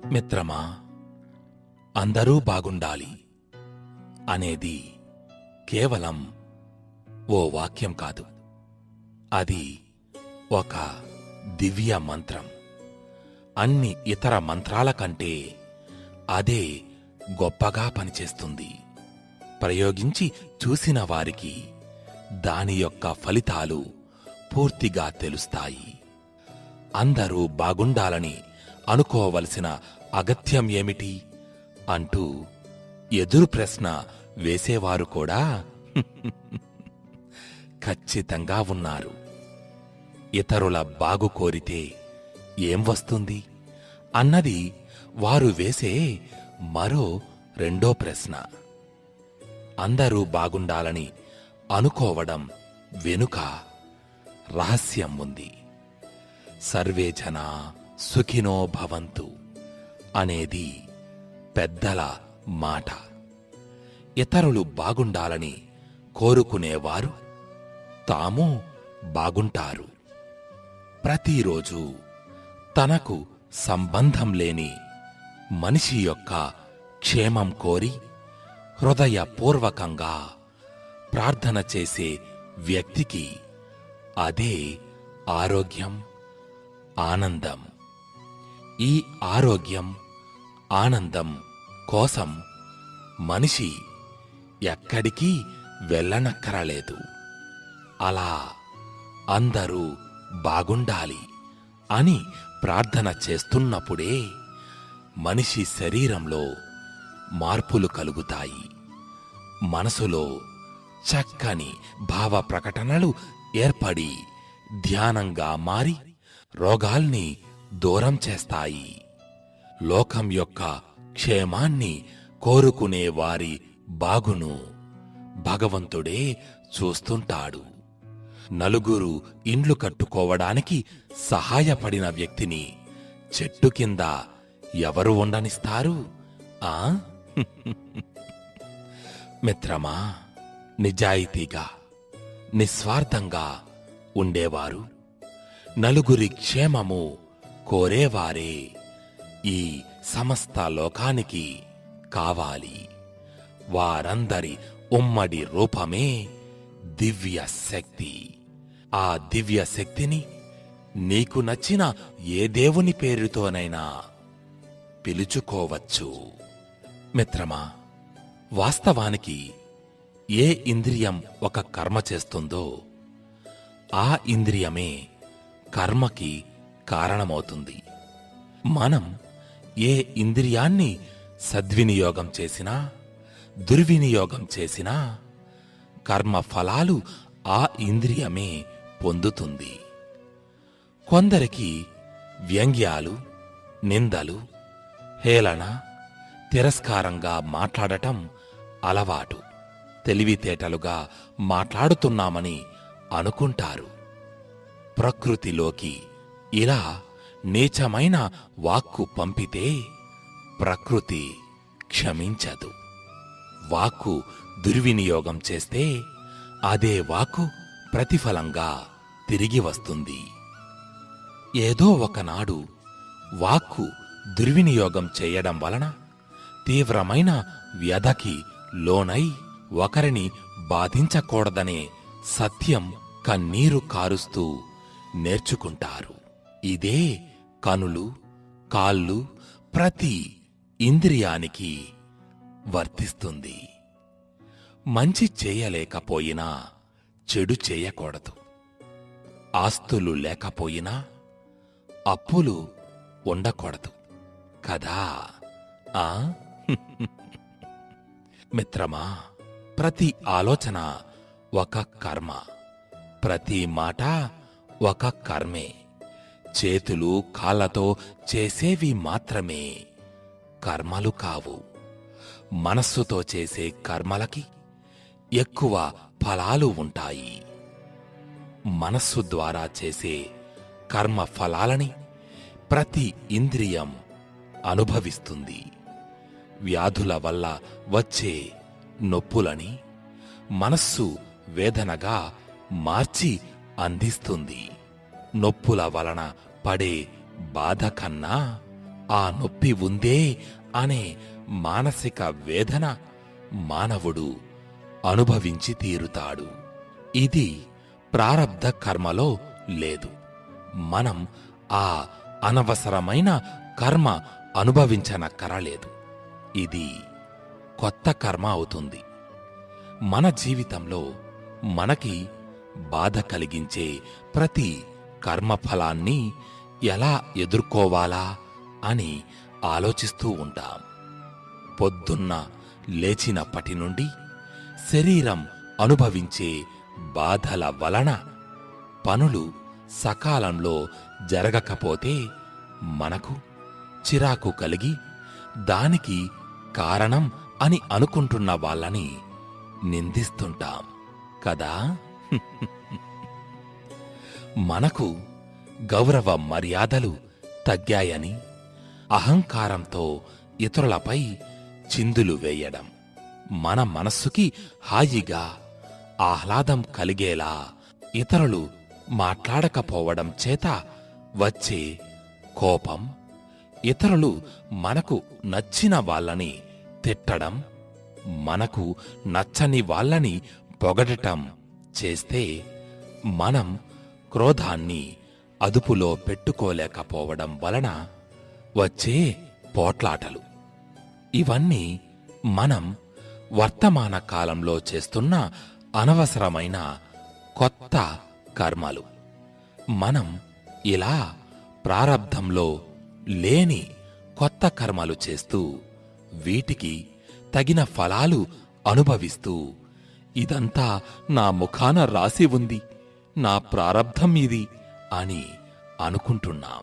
మిత్రమా, అందరూ బాగుండాలి అనేది కేవలం ఓ వాక్యం కాదు. అది ఒక దివ్య మంత్రం. అన్ని ఇతర మంత్రాల కంటే అదే గొప్పగా పనిచేస్తుంది. ప్రయోగించి చూసిన వారికి దాని యొక్క ఫలితాలు పూర్తిగా తెలుస్తాయి. అందరూ బాగుండాలని అనుకోవలసిన అగత్యం ఏమిటి అంటూ ఎదురు ప్రశ్న వేసేవారు కూడా ఖచ్చితంగా ఉన్నారు. ఇతరుల బాగు కోరితే ఏం వస్తుంది అన్నది వారు వేసే మరో రెండో ప్రశ్న. అందరూ బాగుండాలని అనుకోవడం వెనుక రహస్యం ఉంది. సర్వే జనా సుఖినో భవంతు అనేది పెద్దల మాట. ఇతరులు బాగుండాలని కోరుకునేవారు తాము బాగుంటారు. ప్రతిరోజు తనకు సంబంధం లేని మనిషి యొక్క క్షేమం కోరి హృదయపూర్వకంగా ప్రార్థన చేసే వ్యక్తికి అదే ఆరోగ్యం, ఆనందం. ఈ ఆరోగ్యం, ఆనందం కోసం మనిషి ఎక్కడికి వెళ్ళనక్కరలేదు. అలా అందరూ బాగుండాలి అని ప్రార్థన చేస్తున్నప్పుడే మనిషి శరీరంలో మార్పులు కలుగుతాయి. మనసులో చక్కని భావ ప్రకటనలు ఏర్పడి ధ్యానంగా మారి రోగాల్ని దూరం చేస్తాయి. లోకం యొక్క క్షేమాన్ని కోరుకునే వారి బాగును భగవంతుడే చూస్తుంటాడు. నలుగురు ఇండ్లు కట్టుకోవడానికి సహాయపడిన వ్యక్తిని చెట్టు కింద ఎవరు ఉండనిస్తారు? ఆ మిత్రమా, నిజాయితీగా నిస్వార్థంగా ఉండేవారు, నలుగురి క్షేమము కోరేవారే ఈ సమస్త లోకానికి కావాలి. వారందరి ఉమ్మడి రూపమే దివ్య శక్తి. ఆ దివ్య శక్తిని నీకు నచ్చిన ఏ దేవుని పేరుతోనైనా పిలుచుకోవచ్చు. మిత్రమా, వాస్తవానికి ఏ ఇంద్రియం ఒక కర్మ చేస్తుందో ఆ ఇంద్రియమే కర్మకి కారణమవుతుంది. మనం ఏ ఇంద్రియాన్ని సద్వినియోగం చేసినా దుర్వినియోగం చేసినా కర్మ ఫలాలు ఆ ఇంద్రియమే పొందుతుంది. కొందరికి వ్యంగ్యాలు, నిందలు, హేళన, తిరస్కారంగా మాట్లాడటం అలవాటు. తెలివితేటలుగా మాట్లాడుతున్నామని అనుకుంటారు. ప్రకృతిలోకి ఇలా నీచమైన వాక్కు పంపితే ప్రకృతి క్షమించదు. వాక్కు దుర్వినియోగం చేస్తే అదే వాక్కు ప్రతిఫలంగా తిరిగి వస్తుంది. ఏదో ఒకనాడు వాక్కు దుర్వినియోగం చేయడం వలన తీవ్రమైన వ్యధకి లోనై ఒకరిని బాధించకూడదనే సత్యం కన్నీరు కారుస్తూ నేర్చుకుంటారు. ఇదే కనులు, కాళ్ళు, ప్రతి ఇంద్రియానికి వర్తిస్తుంది. మంచి చేయలేకపోయినా చెడు చేయకూడదు. ఆస్తులు లేకపోయినా అప్పులు ఉండకూడదు కదా. ఆ మిత్రమా, ప్రతి ఆలోచన ఒక కర్మ, ప్రతి మాట ఒక కర్మే. చేతులు కాళ్ళతో చేసేవి మాత్రమే కర్మలు కావు. మనస్సుతో చేసే కర్మలకి ఎక్కువ ఫలాలు ఉంటాయి. మనస్సు ద్వారా చేసే కర్మ ఫలాలని ప్రతి ఇంద్రియం అనుభవిస్తుంది. వ్యాధుల వల్ల వచ్చే నొప్పులని మనస్సు వేదనగా మార్చి అందిస్తుంది. నొప్పుల వలన పడే బాధ కన్నా ఆ నొప్పి ఉందే అనే మానసిక వేదన మానవుడు అనుభవించి తీరుతాడు. ఇది ప్రారబ్ధ కర్మలో లేదు. మనం ఆ అనవసరమైన కర్మ అనుభవించనక్కరలేదు. ఇది కొత్త కర్మ అవుతుంది. మన జీవితంలో మనకి బాధ కలిగించే ప్రతి కర్మఫలాన్ని ఎలా ఎదుర్కోవాలా అని ఆలోచిస్తూ ఉంటాం. పొద్దున్న లేచినప్పటి నుండి శరీరం అనుభవించే బాధల వలన పనులు సకాలంలో జరగకపోతే మనకు చిరాకు కలిగి దానికి కారణం అని అనుకుంటున్న వాళ్ళని నిందిస్తుంటాం కదా. మనకు గౌరవ మర్యాదలు తగ్గాయని అహంకారంతో ఇతరులపై చిందులు వేయడం, మన మనస్సుకి హాయిగా ఆహ్లాదం కలిగేలా ఇతరులు మాట్లాడకపోవడం చేత వచ్చే కోపం, ఇతరులు మనకు నచ్చిన వాళ్ళని తిట్టడం, మనకు నచ్చని వాళ్ళని పొగడటం చేస్తే మనం క్రోధాన్ని అదుపులో పెట్టుకోలేకపోవడం వలన వచ్చే పోట్లాటలు. ఇవన్నీ మనం వర్తమాన కాలంలో చేస్తున్న అనవసరమైన కొత్త కర్మలు. మనం ఇలా ప్రారబ్ధంలో లేని కొత్త కర్మలు చేస్తూ వీటికి తగిన ఫలాలు అనుభవిస్తూ ఇదంతా నా ముఖాన రాసి ఉంది, నా ప్రారబ్ధం ఇది అని అనుకుంటున్నాం.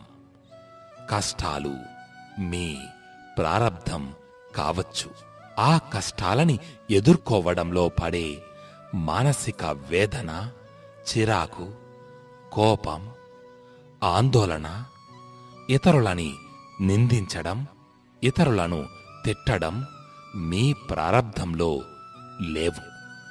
కష్టాలు మీ ప్రారబ్ధం కావచ్చు. ఆ కష్టాలని ఎదుర్కోవడంలో పడే మానసిక వేదన, చిరాకు, కోపం, ఆందోళన, ఇతరులని నిందించడం, ఇతరులను తిట్టడం మీ ప్రారబ్ధంలో లేవు.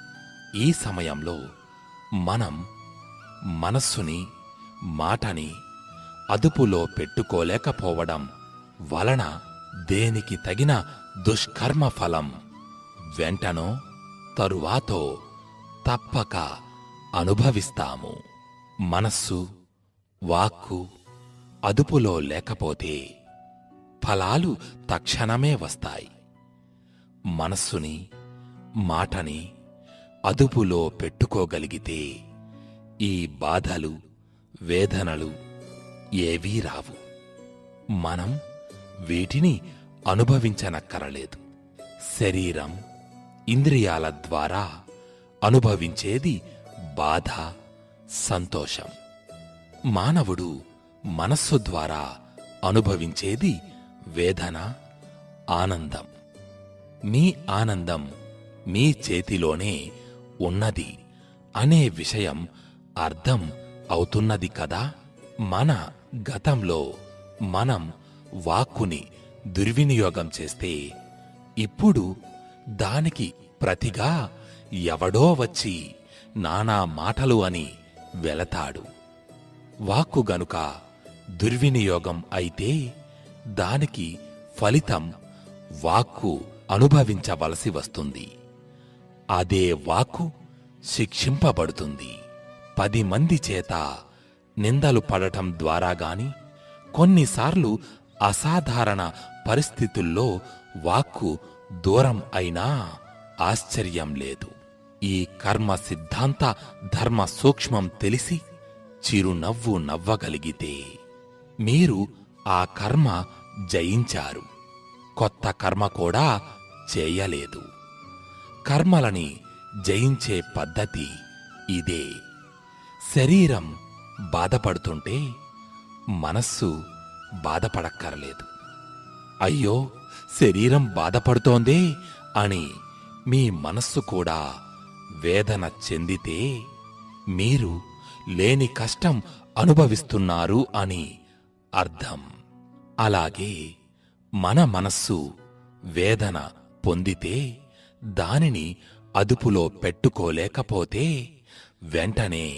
ఈ సమయంలో మనం మనస్సుని, మాటని అదుపులో పెట్టుకోలేకపోవడం వలన దేనికి తగిన దుష్కర్మ ఫలం వెంటనో తరువాతో తప్పక అనుభవిస్తాము. మనస్సు, వాక్కు అదుపులో లేకపోతే ఫలాలు తక్షణమే వస్తాయి. మనస్సుని, మాటని అదుపులో పెట్టుకోగలిగితే ఈ బాధలు, వేదనలు ఏవీ రావు. మనం వీటిని అనుభవించనక్కరలేదు. శరీరం, ఇంద్రియాల ద్వారా అనుభవించేది బాధ, సంతోషం. మానవుడు మనస్సు ద్వారా అనుభవించేది వేదన, ఆనందం. మీ ఆనందం మీ చేతిలోనే ఉన్నది అనే విషయం అర్థం అవుతున్నది కదా. మన గతంలో మనం వాక్కుని దుర్వినియోగం చేస్తే ఇప్పుడు దానికి ప్రతిగా ఎవడో వచ్చి నానా మాటలు అని వెళతాడు. వాక్కు గనుక దుర్వినియోగం అయితే దానికి ఫలితం వాక్కు అనుభవించవలసి వస్తుంది. అదే వాక్కు శిక్షింపబడుతుంది. 10 మంది చేత నిందలు పడటం ద్వారా గాని, కొన్నిసార్లు అసాధారణ పరిస్థితుల్లో వాక్కు దూరం అయినా ఆశ్చర్యం లేదు. ఈ కర్మ సిద్ధాంత ధర్మ సూక్ష్మం తెలిసి చిరునవ్వు నవ్వగలిగితే మీరు ఆ కర్మ జయించారు. కొత్త కర్మ కూడా చేయలేదు. కర్మలని జయించే పద్ధతి ఇదే. శరీరం బాధపడుతుంటే మనస్సు బాధపడక్కర్లేదు. అయ్యో, శరీరం బాధపడుతోందే అని మీ మనస్సు కూడా వేదన చెందితే మీరు లేని కష్టం అనుభవిస్తున్నారు అని అర్థం. అలాగే మన మనస్సు వేదన పొందితే దానిని అదుపులో పెట్టుకోలేకపోతే వెంటనే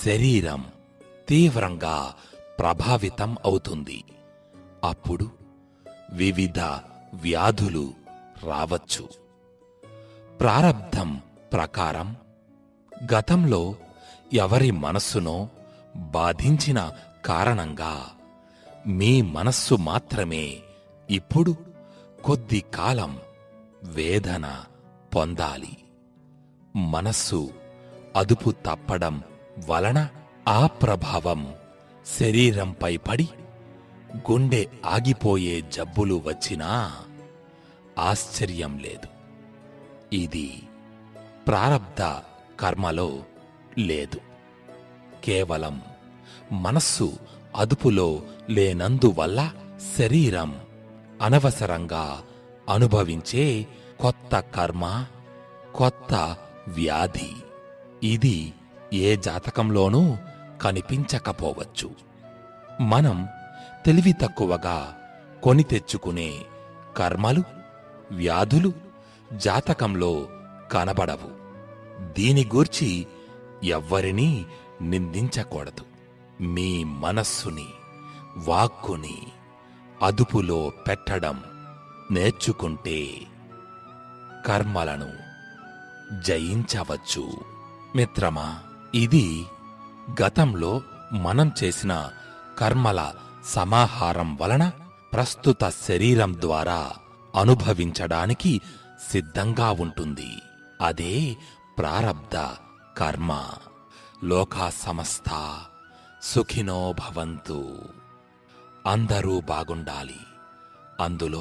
శరీరం తీవ్రంగా ప్రభావితం అవుతుంది. అప్పుడు వివిధ వ్యాధులు రావచ్చు. ప్రారబ్ధం ప్రకారం గతంలో ఎవరి మనస్సునో బాధించిన కారణంగా మీ మనస్సు మాత్రమే ఇప్పుడు కొద్ది కాలం వేదన పొందాలి. మనస్సు అదుపు తప్పడం వలన ఆ ప్రభావం శరీరంపై పడి గుండె ఆగిపోయే జబ్బులు వచ్చినా ఆశ్చర్యం లేదు. ఇది ప్రారబ్ధ కర్మలో లేదు. కేవలం మనస్సు అదుపులో లేనందువల్ల శరీరం అనవసరంగా అనుభవించే కొత్త కర్మ, కొత్త వ్యాధి. ఇది ఏ జాతకంలోనూ కనిపించకపోవచ్చు. మనం తెలివి తక్కువగా కొని తెచ్చుకునే కర్మలు, వ్యాధులు జాతకంలో కనబడవు. దీని గూర్చి ఎవ్వరినీ నిందించకూడదు. మీ మనస్సుని, వాక్కుని అదుపులో పెట్టడం నేర్చుకుంటే కర్మలను జయించవచ్చు. మిత్రమా, ఇది గతంలో మనం చేసిన కర్మల సమాహారం వలన ప్రస్తుత శరీరం ద్వారా అనుభవించడానికి సిద్ధంగా ఉంటుంది. అదే ప్రారబ్ధ కర్మ. లోకా సమస్తా సుఖినో భవంతు. అందరూ బాగుండాలి, అందులో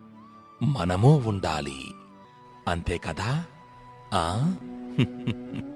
మనమూ ఉండాలి. అంతే కదా?